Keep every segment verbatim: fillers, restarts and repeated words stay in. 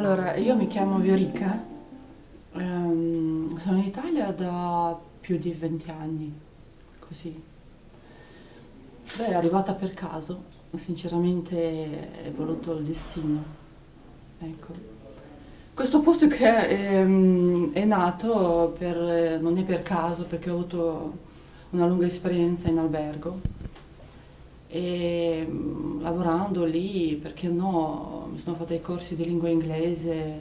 Allora, io mi chiamo Viorica, ehm, sono in Italia da più di venti anni, così. Beh, è arrivata per caso, sinceramente è voluto il destino, ecco. Questo posto che è, ehm, è nato per, non è per caso, perché ho avuto una lunga esperienza in albergo e mm, lavorando lì, perché no, mi sono fatta i corsi di lingua inglese,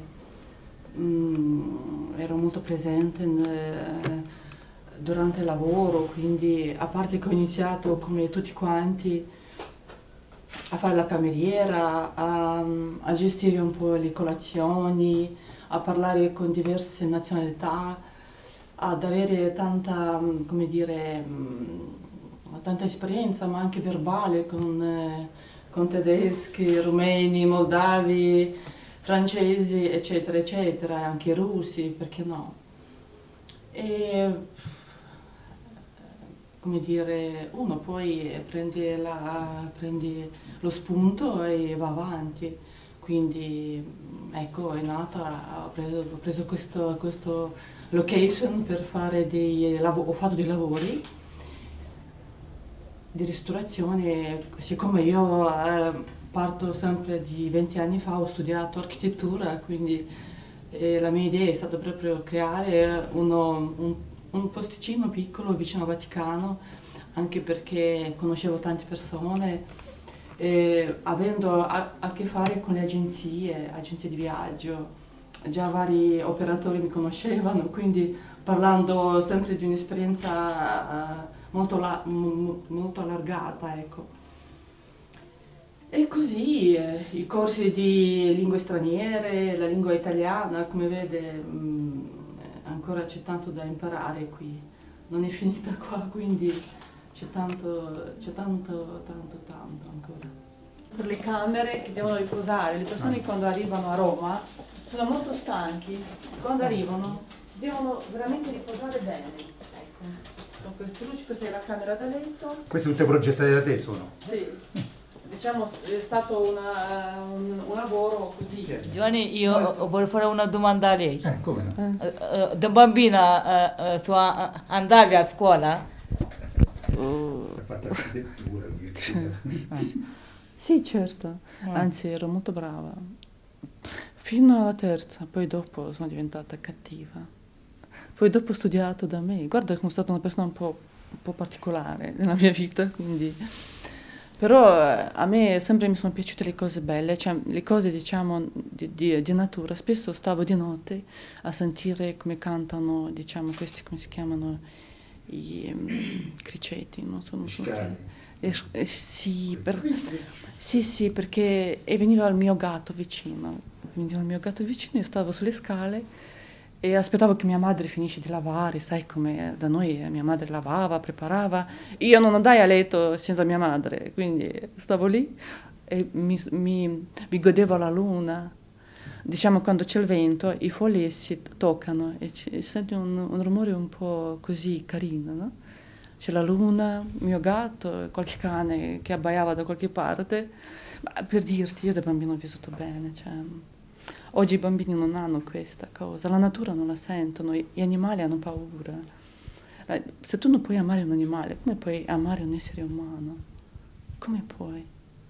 mm, ero molto presente in- durante il lavoro, quindi a parte che ho iniziato come tutti quanti a fare la cameriera, a, a gestire un po' le colazioni, a parlare con diverse nazionalità, ad avere tanta, mm, come dire, mm, tanta esperienza, ma anche verbale con, eh, con tedeschi, rumeni, moldavi, francesi, eccetera, eccetera, e anche russi, perché no? E come dire, uno poi prende, la- prende lo spunto e va avanti. Quindi ecco, è nata, ho preso, ho preso questo, questo location per fare dei lavori, ho fatto dei lavori di ristorazione, siccome io eh, parto sempre di venti anni fa, ho studiato architettura, quindi eh, la mia idea è stata proprio creare uno- un, un posticino piccolo vicino al Vaticano, anche perché conoscevo tante persone, e avendo a, a che fare con le agenzie, agenzie di viaggio, già vari operatori mi conoscevano, quindi parlando sempre di un'esperienza eh, molto, la- m- molto allargata, ecco. E così eh, i corsi di lingue straniere, la lingua italiana, come vede, mh, ancora c'è tanto da imparare qui. Non è finita qua, quindi c'è tanto, c'è tanto, tanto, tanto ancora. Per le camere che devono riposare, le persone quando arrivano a Roma sono molto stanchi, quando arrivano si devono veramente riposare bene. Ecco, con queste luci, questa è la camera da letto. Queste tutte progettate da te sono? Sì, diciamo è stato una- un, un lavoro così. Sì. Giovanni, io eh, vorrei fare una domanda a lei. Eh, come no? Eh, eh, Da bambina eh, eh, tu a- andavi a scuola? Hai fatto architettura, università. Sì, certo, anzi ero molto brava. Fino alla terza, poi dopo sono diventata cattiva. Poi dopo ho studiato da me. Guarda che sono stata una persona un po', un po' particolare nella mia vita, quindi... Però eh, a me sempre mi sono piaciute le cose belle, cioè le cose diciamo di, di- di natura. Spesso stavo di notte a sentire come cantano, diciamo, questi come si chiamano, i ehm, criceti, non so, non so Scali. che- eh, eh, sì, per- sì, sì, perché e veniva il mio gatto vicino, veniva il mio gatto vicino, io stavo sulle scale e aspettavo che mia madre finisce di lavare, sai come da noi eh, mia madre lavava, preparava, io non andai a letto senza mia madre, quindi stavo lì e mi, mi- mi godevo la luna. Diciamo quando c'è il vento i fogli si toccano e, ci- e senti un, un rumore un po' così carino, no? C'è la luna, il mio gatto, qualche cane che abbaiava da qualche parte. Ma per dirti, io da bambino ho vissuto bene, cioè, oggi i bambini non hanno questa cosa, la natura non la sentono, i- gli animali hanno paura. Eh, Se tu non puoi amare un animale, come puoi amare un essere umano? Come puoi?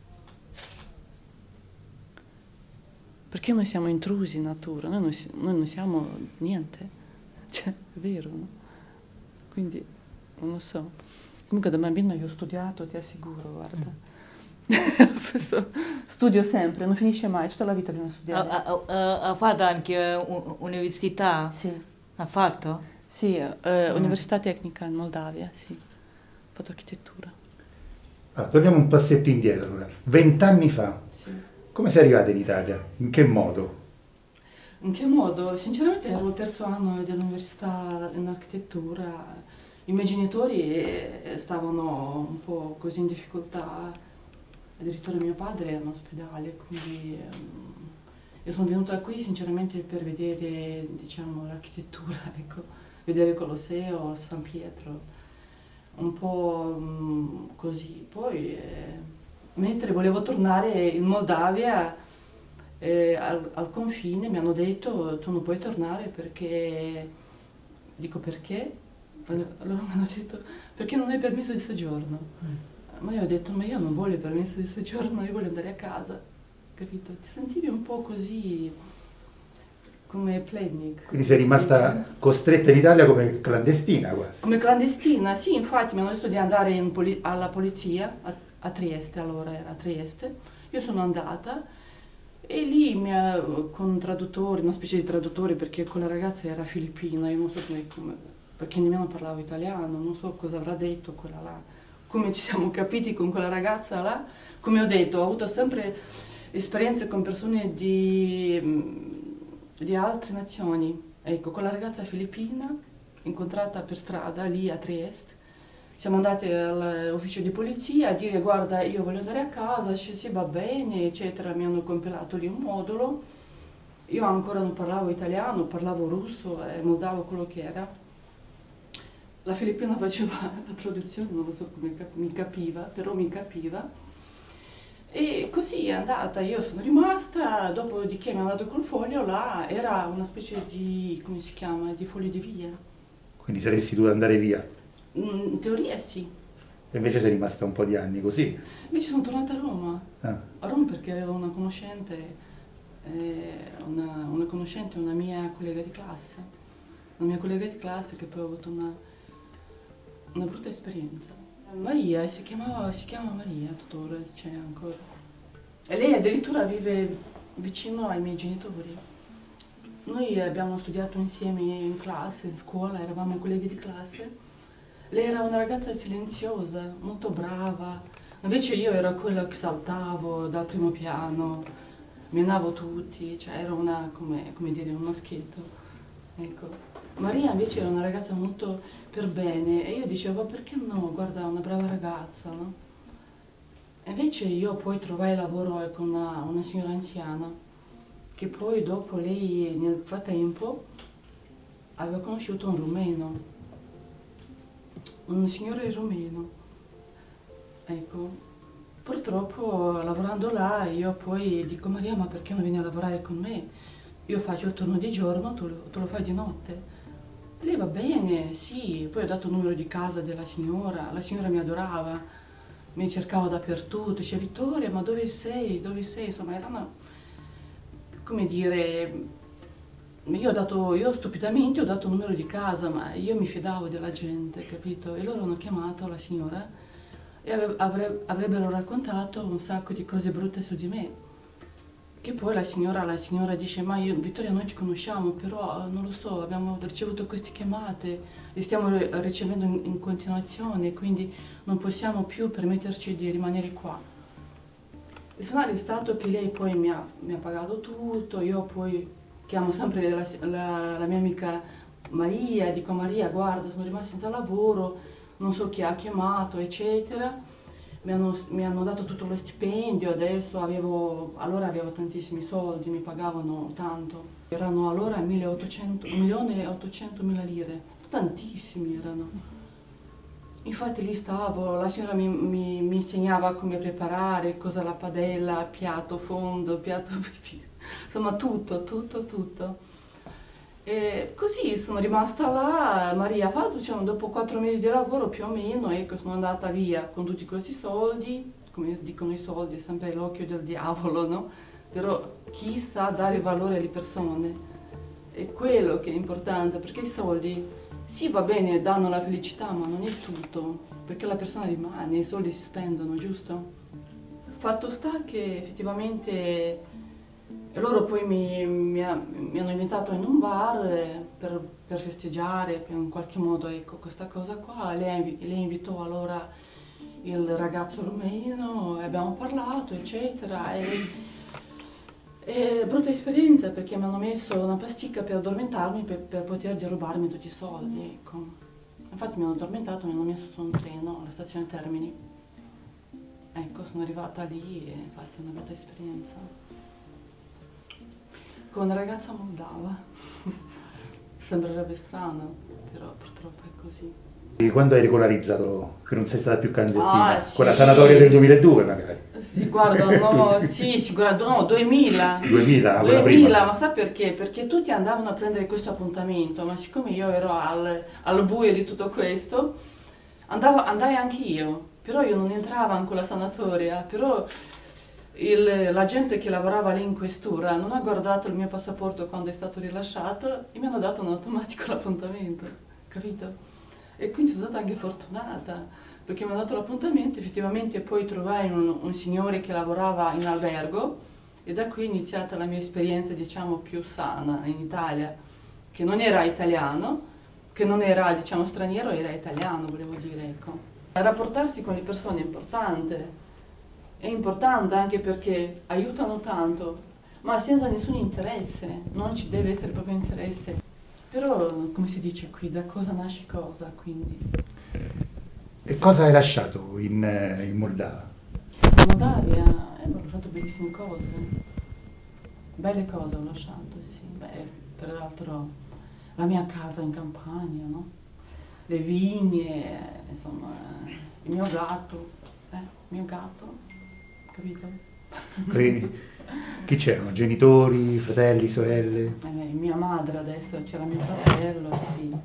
Perché noi siamo intrusi in natura, noi non, si- noi non siamo niente, cioè, è vero, no? Quindi, non lo so. Comunque da bambino io ho studiato, ti assicuro, guarda. Questo- Studio sempre, non finisce mai, tutta la vita bisogna Ha, studiare. ha- ha- ha fatto anche u- università? Sì, Ha fatto? sì, eh, Università Tecnica in Moldavia, sì. Ho fatto architettura. Allora, torniamo un passetto indietro allora. Vent'anni fa, Sì. come sei arrivata in Italia? In che modo? In che modo? Sinceramente ero al terzo anno dell'università in architettura, i miei genitori eh, stavano un po' così in difficoltà, addirittura mio padre era in ospedale, quindi ehm, io sono venuta qui sinceramente per vedere, diciamo, l'architettura, ecco, vedere il Colosseo, San Pietro, un po' mm, così. Poi, eh, mentre volevo tornare in Moldavia, E al, al confine mi hanno detto tu non puoi tornare perché, dico perché? Allora mi hanno detto perché non hai permesso di soggiorno. Mm. Ma io ho detto ma io non voglio permesso di soggiorno, io voglio andare a casa, capito? Ti sentivi un po' così come Plednik. Quindi sei rimasta costretta in Italia come clandestina quasi? Come clandestina, sì, infatti mi hanno detto di andare in poli alla polizia a, a Trieste, allora era a Trieste. Io sono andata e lì mi ha, con traduttori, una specie di traduttori perché quella ragazza era filippina, io non so come, come perché nemmeno parlavo italiano, non so cosa avrà detto quella là, come ci siamo capiti con quella ragazza là. Come ho detto, ho avuto sempre esperienze con persone di, di altre nazioni. Ecco, quella ragazza filippina, incontrata per strada lì a Trieste, siamo andati all'ufficio di polizia a dire guarda io voglio andare a casa, sì, sì va bene, eccetera, mi hanno compilato lì un modulo, io ancora non parlavo italiano, parlavo russo e moldavo quello che era. La filippina faceva la traduzione, non lo so come cap mi capiva, però mi capiva. E così è andata, io sono rimasta, dopodiché mi hanno dato col foglio, là era una specie di, come si chiama, di foglio di via. Quindi saresti dovuta andare via? In teoria sì. E invece sei rimasta un po' di anni così? Invece sono tornata a Roma, ah. a Roma perché avevo una conoscente, eh, una, una conoscente, una mia collega di classe, una mia collega di classe che poi ho avuto una, una brutta esperienza. Maria, si chiamava, si chiama Maria, tuttora c'è ancora. E lei addirittura vive vicino ai miei genitori. Noi abbiamo studiato insieme in classe, in scuola, eravamo colleghi di classe. Lei era una ragazza silenziosa, molto brava. Invece io ero quella che saltavo dal primo piano, menavo tutti, cioè ero una, come, come dire, un maschietto. Ecco. Maria invece era una ragazza molto per bene e io dicevo perché no, guarda, una brava ragazza, no? E invece io poi trovai lavoro con una, una signora anziana, che poi dopo lei nel frattempo aveva conosciuto un rumeno, un signore rumeno. Ecco, purtroppo lavorando là io poi dico Maria ma perché non vieni a lavorare con me? Io faccio il turno di giorno, tu lo, tu lo fai di notte. Lei va bene, sì, poi ho dato il numero di casa della signora, la signora mi adorava, mi cercava dappertutto, diceva Vittoria ma dove sei, dove sei? Insomma era una, come dire, io ho dato, io stupidamente ho dato il numero di casa, ma io mi fidavo della gente, capito? E loro hanno chiamato la signora e avre, avrebbero raccontato un sacco di cose brutte su di me. Che poi la signora, la signora dice, ma io, Vittoria noi ti conosciamo, però non lo so, abbiamo ricevuto queste chiamate, le stiamo ricevendo in, in continuazione, quindi non possiamo più permetterci di rimanere qua. Il finale è stato che lei poi mi ha, mi ha pagato tutto, io poi chiamo sempre la, la, la mia amica Maria, dico Maria guarda sono rimasta senza lavoro, non so chi ha chiamato, eccetera. Mi hanno, mi hanno dato tutto lo stipendio, adesso avevo, allora avevo tantissimi soldi, mi pagavano tanto. Erano allora un milione e ottocentomila lire, tantissimi erano. Infatti lì stavo, la signora mi, mi, mi insegnava come preparare, cosa la padella, piatto fondo, piatto, insomma tutto, tutto, tutto. E così sono rimasta là, Maria ha fatto, diciamo, dopo quattro mesi di lavoro più o meno, ecco, sono andata via con tutti questi soldi, come dicono i soldi, è sempre l'occhio del diavolo, no? Però chi sa dare valore alle persone, è quello che è importante, perché i soldi, sì va bene, danno la felicità, ma non è tutto, perché la persona rimane, i soldi si spendono, giusto? Fatto sta che effettivamente e loro poi mi, mi, mi hanno invitato in un bar eh, per, per festeggiare, per in qualche modo, ecco, questa cosa qua. Lei, lei invitò allora il ragazzo rumeno, e abbiamo parlato, eccetera. E, e brutta esperienza perché mi hanno messo una pasticca per addormentarmi per, per poter derubarmi tutti i soldi, ecco. Infatti mi hanno addormentato, mi hanno messo su un treno alla stazione Termini. Ecco, sono arrivata lì e infatti è una brutta esperienza. Con una ragazza moldava, sembrerebbe strano, però purtroppo è così. E quando hai regolarizzato, che non sei stata più clandestina? Ah, sì. Con la sanatoria del duemiladue magari? Sì, guarda, no, sì, sicuramente, no, duemila. duemila, quella duemila, prima. ma sa perché? Perché tutti andavano a prendere questo appuntamento, ma siccome io ero al, al buio di tutto questo, andavo, andai anche io, però io non entravo in quella sanatoria, però il- la gente che lavorava lì in questura non ha guardato il mio passaporto quando è stato rilasciato e mi hanno dato un automatico l'appuntamento, capito? E quindi sono stata anche fortunata, perché mi hanno dato l'appuntamento, effettivamente poi trovai un, un signore che lavorava in albergo e da qui è iniziata la mia esperienza, diciamo, più sana in Italia, che non era italiano, che non era, diciamo, straniero, era italiano, volevo dire, ecco. Rapportarsi con le persone è importante. È importante anche perché aiutano tanto, ma senza nessun interesse, non ci deve essere proprio interesse. Però, come si dice qui, da cosa nasce cosa, quindi. E cosa hai lasciato in, eh, in Moldava? In Moldavia, eh, ho lasciato bellissime cose, belle cose ho lasciato, sì. Beh, peraltro la mia casa in campagna, no? Le vigne, insomma, il mio gatto, eh, il mio gatto, capito? Qui- Chi c'erano? Genitori, fratelli, sorelle? Eh, mia madre adesso, c'era mio fratello, sì.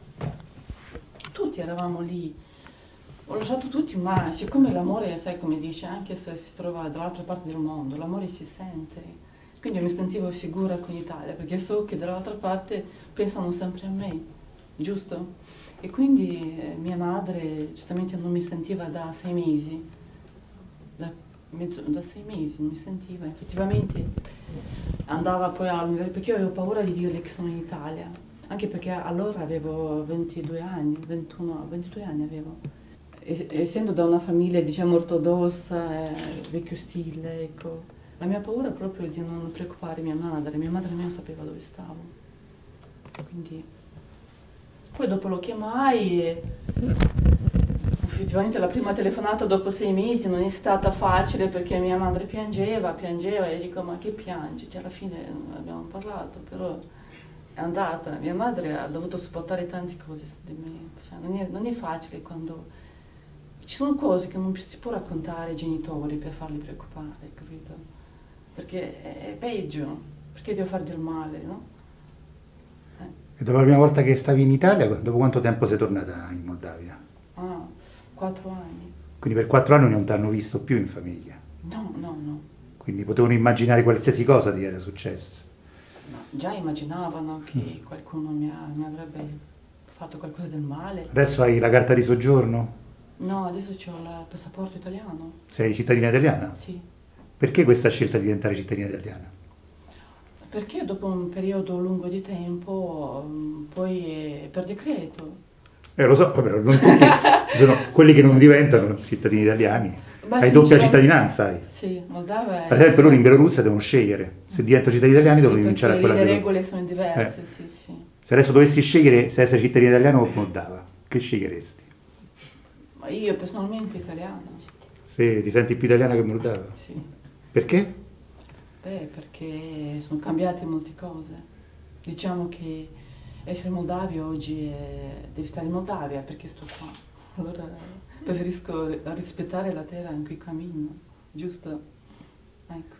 Tutti eravamo lì. Ho lasciato tutti, ma siccome l'amore, sai come dice, anche se si trova dall'altra parte del mondo, l'amore si sente. Quindi io mi sentivo sicura qui in Italia, perché so che dall'altra parte pensano sempre a me, giusto? E quindi eh, mia madre giustamente non mi sentiva da sei mesi, da, mezzo, da sei mesi non mi sentiva, effettivamente andava poi all'università, perché io avevo paura di dirle che sono in Italia, anche perché allora avevo ventidue anni, ventuno, ventidue anni avevo. E- essendo da una famiglia, diciamo, ortodossa, eh, vecchio stile, ecco, la mia paura è proprio di non preoccupare mia madre, mia madre nemmeno sapeva dove stavo. Quindi, poi dopo lo chiamai e effettivamente la prima telefonata dopo sei mesi non è stata facile perché mia madre piangeva, piangeva e dico ma che piangi? Cioè alla fine non abbiamo parlato, però è andata. Mia madre ha dovuto sopportare tante cose su di me, cioè, non è, non è facile quando ci sono cose che non si può raccontare ai genitori per farli preoccupare, capito? Perché è peggio, perché devo far del male, no? Eh. E dopo la prima volta che stavi in Italia, dopo quanto tempo sei tornata in Moldavia? Ah, quattro anni. Quindi per quattro anni non ti hanno visto più in famiglia. No, no, no. Quindi potevano immaginare qualsiasi cosa ti era successo. Ma già immaginavano che qualcuno mi, ha- mi avrebbe fatto qualcosa del male. Adesso hai la carta di soggiorno? No, adesso ho il passaporto italiano. Sei cittadina italiana? Sì. Perché questa scelta di diventare cittadina italiana? Perché dopo un periodo lungo di tempo, mm, poi eh, per decreto. Eh, lo so, però non tutti, ci sono quelli che non diventano cittadini italiani. Ma Hai doppia sinceramente- cittadinanza, hai. Sì, Moldava è... Per esempio loro in Bielorussia devono scegliere. Se diventano cittadini italiani Sì, devono rinunciare a perché quella lì le Bielorussia. regole sono diverse, Eh. sì, sì. Se adesso dovessi scegliere se essere cittadino italiano o moldava, che sceglieresti? Ma io personalmente italiana, Se ti senti più italiana che moldava? sì. Perché? Beh, perché sono cambiate molte cose. Diciamo che essere moldavio oggi è... devi stare in Moldavia perché sto qua. Allora preferisco rispettare la terra in cui cammino, giusto? Ecco.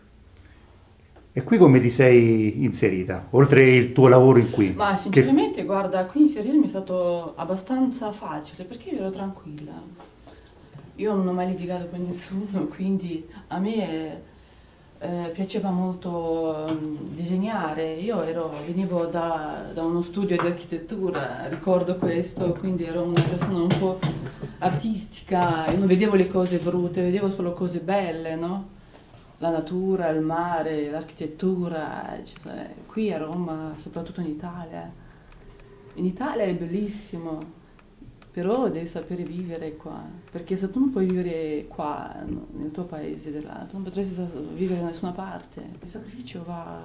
E qui come ti sei inserita? Oltre il tuo lavoro in qui? Ma Che- sinceramente, guarda, qui inserirmi è stato abbastanza facile perché io ero tranquilla. Io non ho mai litigato con nessuno, quindi a me eh, piaceva molto mm, disegnare. Io ero, venivo da, da uno studio di architettura, ricordo questo, quindi ero una persona un po' artistica e non vedevo le cose brutte, vedevo solo cose belle, no? La natura, il mare, l'architettura, cioè, qui a Roma, soprattutto in Italia. In Italia è bellissimo, però devi sapere vivere qua, perché se tu non puoi vivere qua, no, nel tuo paese, della, tu non potresti sa- vivere da nessuna parte. Il sacrificio va,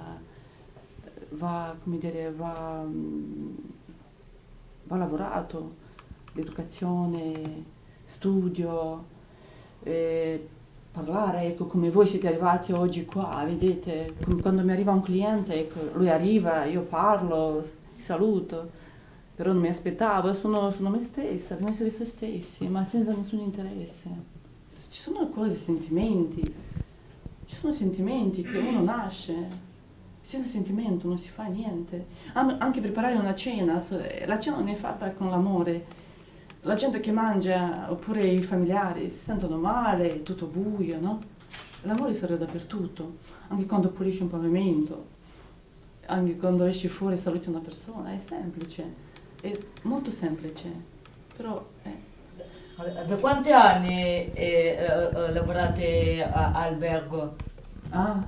va, come dire, va, mm, va lavorato, l'educazione, studio, eh, parlare, ecco, come voi siete arrivati oggi qua, vedete, come quando mi arriva un cliente, ecco, lui arriva, io parlo, saluto, però non mi aspettavo, sono, sono me stessa, bisogna essere se stessi, ma senza nessun interesse. Ci sono cose, sentimenti, ci sono sentimenti che uno nasce. Senza sentimento non si fa niente. Anche preparare una cena, la cena non è fatta con l'amore. La gente che mangia, oppure i familiari, si sentono male, è tutto buio, no? L'amore serve dappertutto, anche quando pulisci un pavimento, anche quando esci fuori e saluti una persona, è semplice, è molto semplice, però è... Da quanti anni eh, eh, lavorate a albergo? Ah,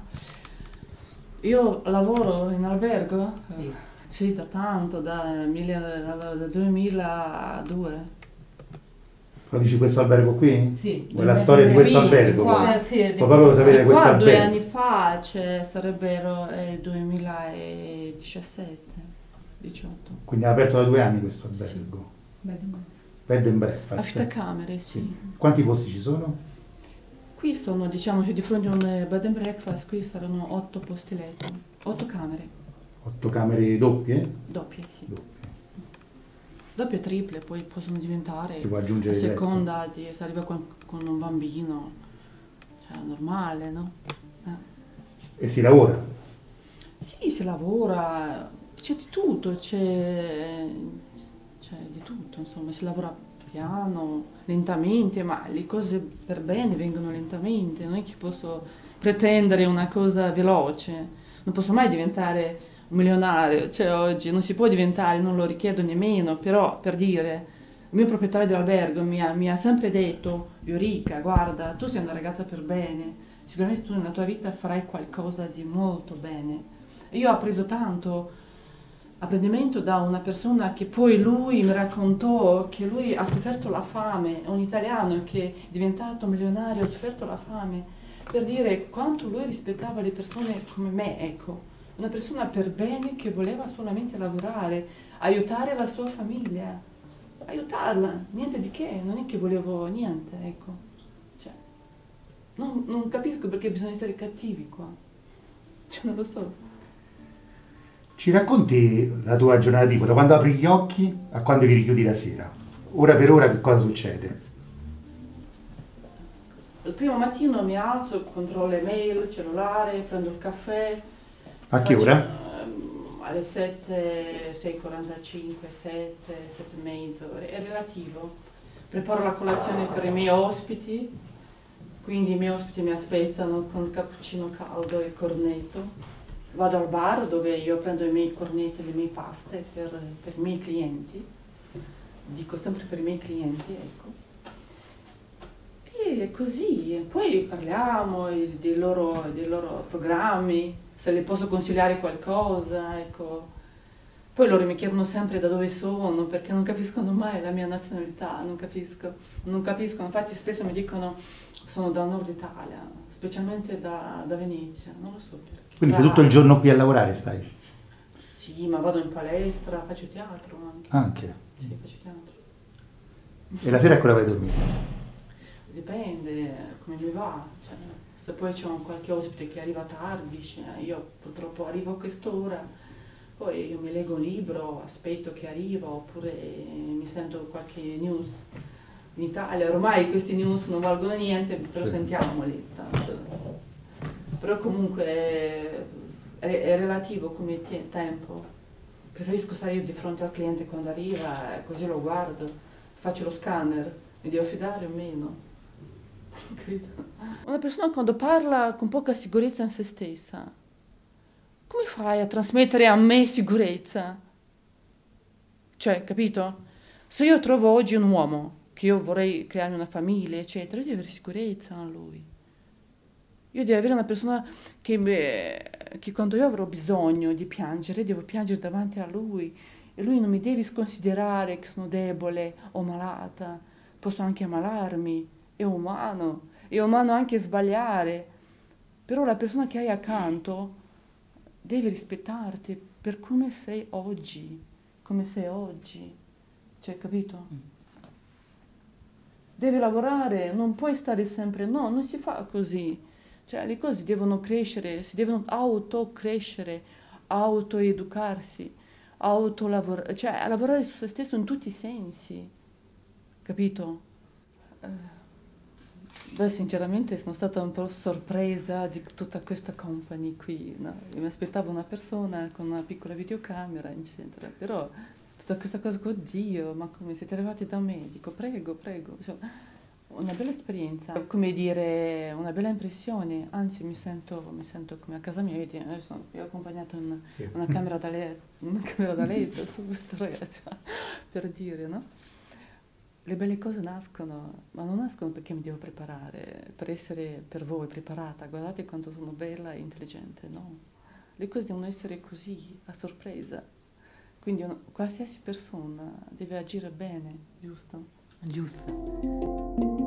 io lavoro in albergo? Sì. Sì, da tanto, da, mille, allora, da duemiladue. Lo dici questo albergo qui? Sì. È la storia di questo Qui, albergo? qua. Poi Eh, sì, di- proprio sapere E questo qua due albergo. anni fa, cioè, sarebbero il duemiladiciassette, diciotto. Quindi è aperto da due anni questo Sì. albergo. Bed Bed and breakfast. Aftercamere, sì. Quanti posti ci sono? Qui sono, diciamo, di fronte a un bed and breakfast, qui saranno otto posti letto, otto camere, Otto camere doppie? doppie, sì. Doppie. Doppie e triple, poi possono diventare, Si può aggiungere a il letto. seconda di se arriva con, con un bambino, cioè normale, no? Eh. E si lavora? Sì, si lavora, c'è di tutto, c'è, c'è di tutto, insomma, si lavora piano, lentamente, ma le cose per bene vengono lentamente, non è che posso pretendere una cosa veloce, non posso mai diventare un milionario, cioè oggi non si può diventare, non lo richiedo nemmeno, però per dire, il mio proprietario dell'albergo mi ha, mi ha sempre detto, Eureka, guarda, tu sei una ragazza per bene, sicuramente tu nella tua vita farai qualcosa di molto bene. E io ho appreso tanto apprendimento da una persona che poi lui mi raccontò che lui ha sofferto la fame, è un italiano che è diventato milionario, ha sofferto la fame, per dire quanto lui rispettava le persone come me, ecco, una persona per bene che voleva solamente lavorare, aiutare la sua famiglia, aiutarla, niente di che, non è che volevo niente, ecco, cioè, non, non capisco perché bisogna essere cattivi qua, cioè non lo so. Ci racconti la tua giornata tipo, da quando apri gli occhi a quando li richiudi la sera? Ora per ora che cosa succede? Il primo mattino mi alzo, controllo le mail, il cellulare, prendo il caffè. A che faccio, ora? ehm, alle sette, sei e quarantacinque, sette, sette e mezzo, è relativo. Preparo la colazione per i miei ospiti, quindi i miei ospiti mi aspettano con il cappuccino caldo e il cornetto. Vado al bar dove io prendo i miei cornetti e le mie paste per, per i miei clienti, dico sempre per i miei clienti, ecco. E così, poi parliamo dei loro, dei loro programmi, se le posso consigliare qualcosa, ecco. Poi loro mi chiedono sempre da dove sono, perché non capiscono mai la mia nazionalità, non capisco, non capiscono, infatti spesso mi dicono sono dal nord Italia, specialmente da, da Venezia, non lo so perché. Quindi sei tutto il giorno qui a lavorare, stai? Sì, ma vado in palestra, faccio teatro anche. Anche? Sì, faccio teatro. E la sera a quella vai a dormire? Dipende come mi va, cioè, se poi c'è un qualche ospite che arriva tardi, cioè, io purtroppo arrivo a quest'ora, poi io mi leggo un libro, aspetto che arriva, oppure mi sento qualche news. In Italia ormai questi news non valgono niente, però Sì. sentiamoli tanto. Però comunque è, è relativo come te- tempo. Preferisco stare io di fronte al cliente quando arriva, e così lo guardo, faccio lo scanner, mi devo fidare o meno. Capito? Una persona quando parla con poca sicurezza in se stessa, come fai a trasmettere a me sicurezza? Cioè, capito? Se io trovo oggi un uomo, che io vorrei creare una famiglia, eccetera, io devo avere sicurezza in lui. Io devo avere una persona che, beh, che quando io avrò bisogno di piangere, devo piangere davanti a lui. E lui non mi deve sconsiderare che sono debole o malata. Posso anche ammalarmi, è umano. È umano anche sbagliare. Però la persona che hai accanto deve rispettarti per come sei oggi. Come sei oggi. Cioè, capito? Devi lavorare, non puoi stare sempre... No, non si fa così. Cioè, le cose devono crescere, si devono autocrescere, autoeducarsi. autolavorare, cioè a lavorare su se stesso in tutti i sensi, capito? Eh, Beh, sinceramente sono stata un po' sorpresa di tutta questa company qui, no? Io mi aspettavo una persona con una piccola videocamera, eccetera, però tutta questa cosa, oddio, ma come siete arrivati da me? Dico, prego, prego. Insomma, una bella esperienza, come dire, una bella impressione, anzi mi sento, mi sento come a casa mia, vedi, adesso io ho accompagnato una, Sì. una camera da letto, una camera da letto subito, ragazzi, per dire, no? Le belle cose nascono, ma non nascono perché mi devo preparare, per essere per voi preparata, guardate quanto sono bella e intelligente, no? Le cose devono essere così, a sorpresa. Quindi una- qualsiasi persona deve agire bene, giusto? Giusto.